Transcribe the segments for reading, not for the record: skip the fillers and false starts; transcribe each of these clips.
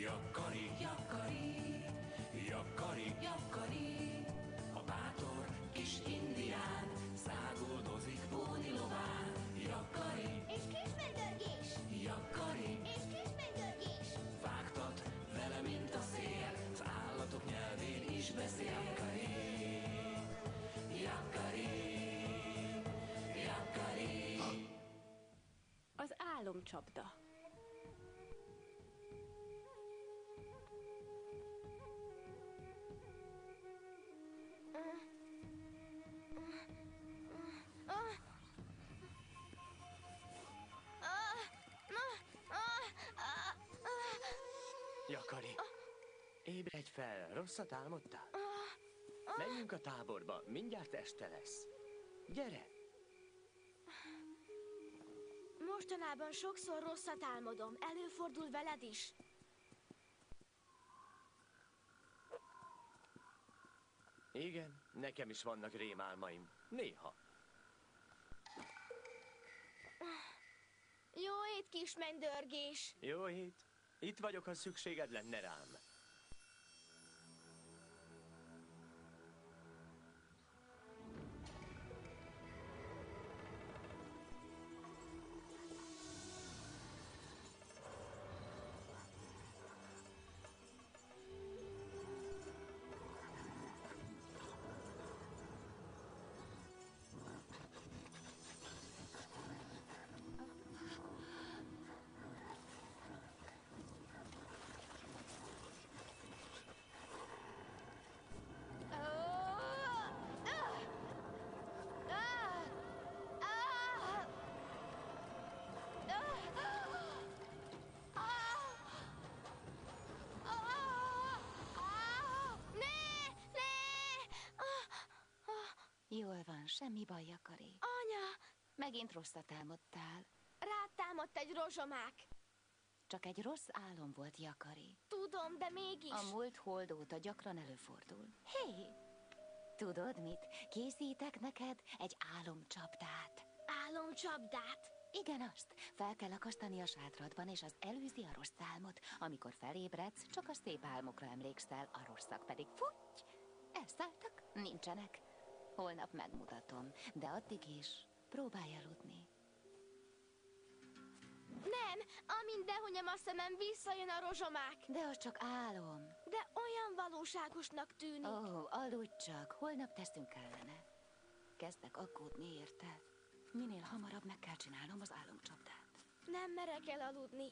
Jakkari, jakkari, jakkari, jakkari. A bátor kis indián száguldozik póni lován. Jakkari, És kismendörgés! jakkari, És kismendörgés! vágtat vele, mint a szél, az állatok nyelvén is beszél. Jakkari, jakkari, jakkari. Az álomcsapda. Jakkari, ébredj fel, rosszat álmodtál? Menjünk a táborba, mindjárt este lesz. Gyere! Mostanában sokszor rosszat álmodom. Előfordul veled is. Igen, nekem is vannak rémálmaim. Néha. Jó ét, kismendörgés! Jó hét. Itt vagyok, ha szükséged lenne rám. Jól van, semmi baj, Jakkari. Anya! Megint rosszat álmodtál. Rád támadt egy rozsomák. Csak egy rossz álom volt, Jakkari. Tudom, de mégis. A múlt hold óta gyakran előfordul. Hé! Tudod mit? Készítek neked egy álomcsapdát. Álomcsapdát? Igen, azt. Fel kell akasztani a sátradban, és az előzi a rossz álmot. Amikor felébredsz, csak a szép álmokra emlékszel, a rosszak pedig futty! Elszálltak, nincsenek. Holnap megmutatom, de addig is próbálj aludni. Nem, amint behunyom a szemem, visszajön a rozsomák. De az csak álom. De olyan valóságosnak tűnik. Aludj csak, holnap teszünk ellene. Kezdek aggódni, érted? Minél hamarabb meg kell csinálnom az álomcsapdát. Nem merek elaludni.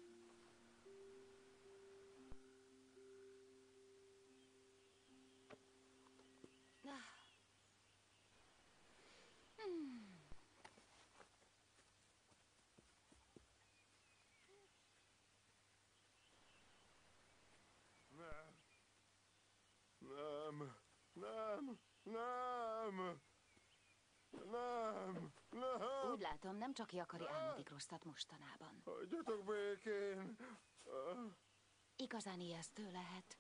Nem. Úgy látom, nem csak Jakkari álmodik rosszat mostanában. Hagyjatok békén. Igazán ijesztő lehet.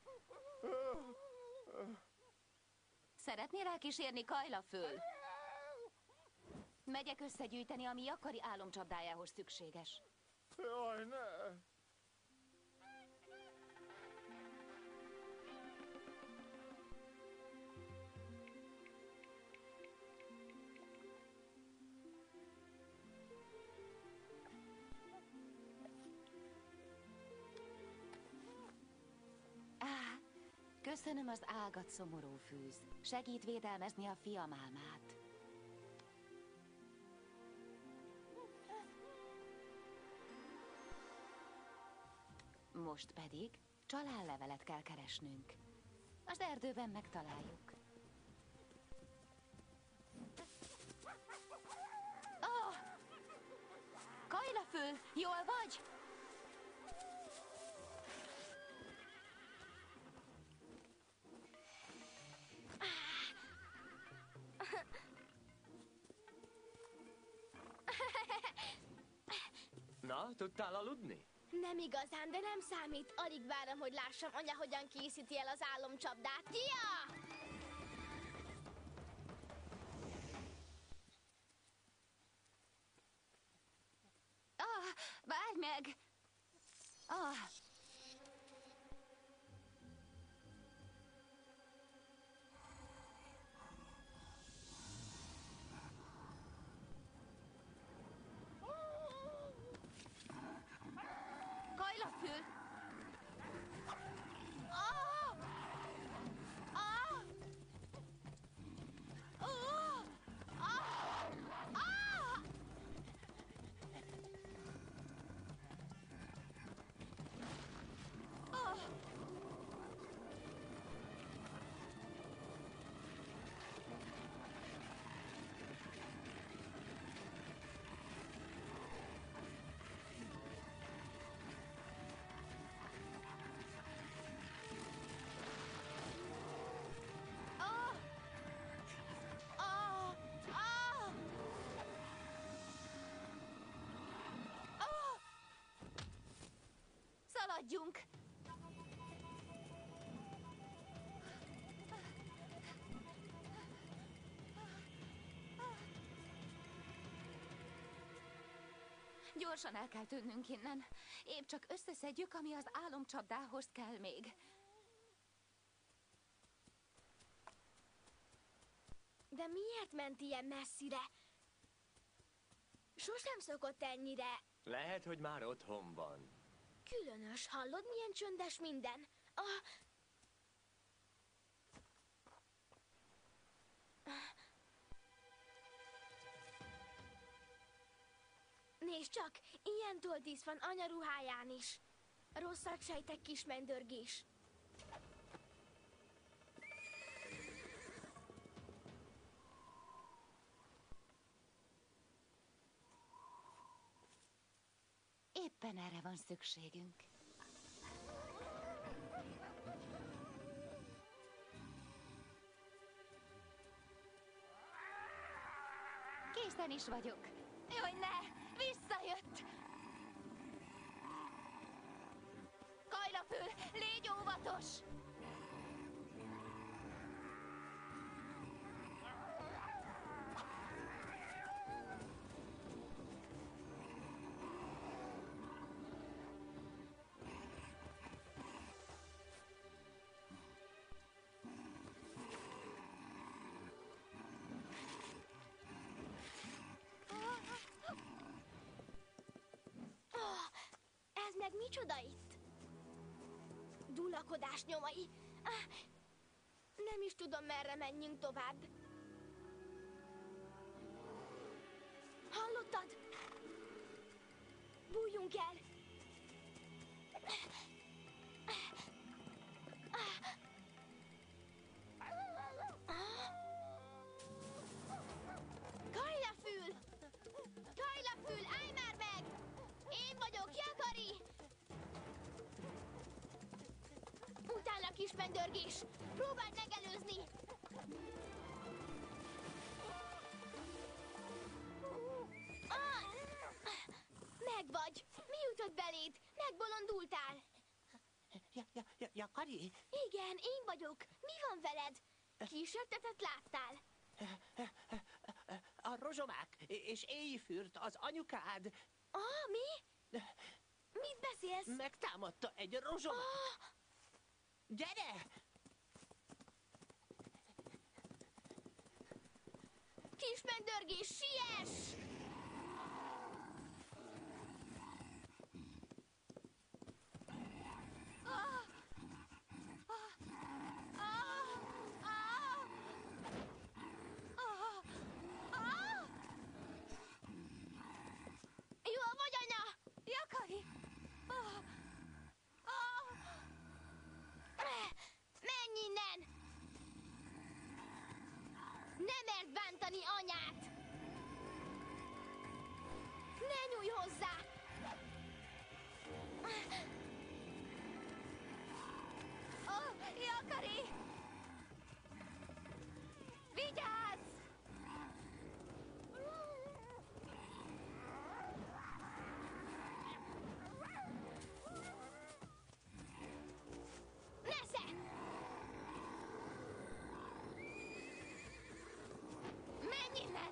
Szeretnél elkísérni Kajla föl? Megyek összegyűjteni, ami Jakkari álomcsapdájához szükséges. Jaj, ne! Köszönöm az ágat, szomorú fűz. Segít védelmezni a fiam álmát. Most pedig csalánlevelet kell keresnünk. Az erdőben megtaláljuk. Kajlaföl, jól vagy? Na, tudtál aludni? Nem igazán, de nem számít. Alig várom, hogy lássam anya, hogyan készíti el az álomcsapdát. Ja! Várj meg! Haladjunk! Gyorsan el kell tűnnünk innen. Épp csak összeszedjük, ami az álomcsapdához kell még. De miért ment ilyen messzire? Sosem szokott ennyire. Lehet, hogy már otthon van. Különös, hallod, milyen csöndes minden? Nézd csak, ilyen toldísz van anya ruháján is. Rosszat sejtek, kis mendörgés. Éppen erre van szükségünk. Készen is vagyok. Jaj, ne! Visszajött! Kajlafül, légy óvatos! Ez meg micsoda itt? Dulakodás nyomai. Nem is tudom, merre menjünk tovább. Hallottad? Bújjunk el! Kajlafül! Kajlafül, állj már meg! Én vagyok, Jakari! Utána, kis mendörgés! Próbáld megelőzni! Megvagy! Mi jutott beléd? Megbolondultál? Jakari? Igen, én vagyok. Mi van veled? Kísértetet láttál? A rozsomák és éjfürt, az anyukád Mi? Mit beszélsz? megtámadta egy rozsomák. Gyere! Kis mendörgés, siess! Jól vagy, anya? Jakari! Menj innen! Ne merd bántani anyát! Ne nyújj hozzá! Jakari! Vigyázz! Nesze! Menj innen!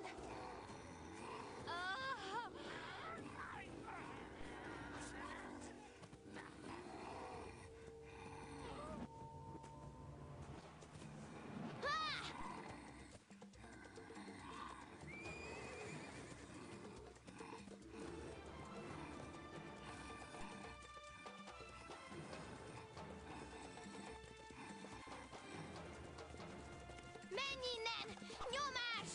Menj innen! Nyomás!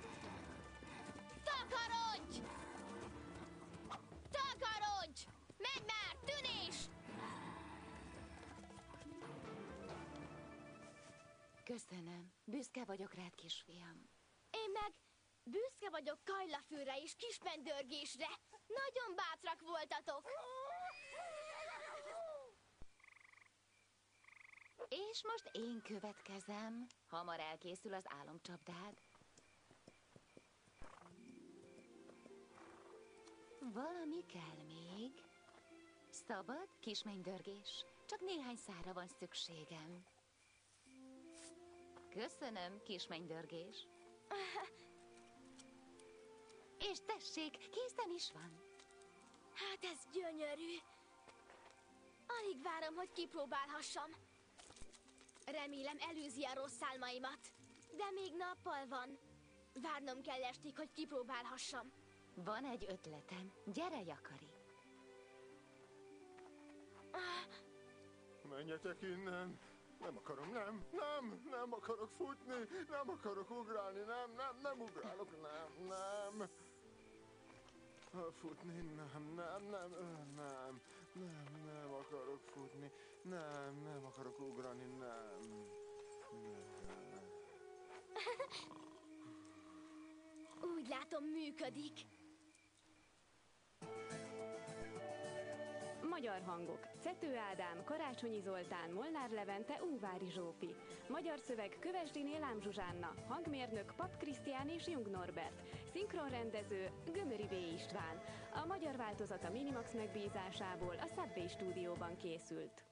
Takarodj! Takarodj! Menj már! Tűnés! Köszönöm. Büszke vagyok rád, kisfiam. Én meg büszke vagyok Kajlafülre és Kismendörgésre. Nagyon bátrak voltatok. És most én következem. Hamar elkészül az álomcsapdád. Valami kell még. Szabad, kismennydörgés. Csak néhány szálra van szükségem. Köszönöm, kismennydörgés. És tessék, készen is van. Hát ez gyönyörű. Alig várom, hogy kipróbálhassam. Remélem előzi a rossz álmaimat. De még nappal van. Várnom kell estig, hogy kipróbálhassam. Van egy ötletem. Gyere, Jakari. Menjetek innen! Nem akarom, nem akarok futni, nem akarok ugrálni, nem ugrálok, nem. Futni, nem akarok futni, nem akarok ugrani, nem. Úgy látom, működik. Magyar hangok: Cető Ádám, Karácsonyi Zoltán, Molnár Levente, Ungvári Zsófi. Magyar szöveg: Kövesdiné Lám Zsuzsánna. Hangmérnök: Pap Krisztián és Jung Norbert. Szinkronrendező: Gömöri B. István. A magyar változat a Minimax megbízásából a Subway stúdióban készült.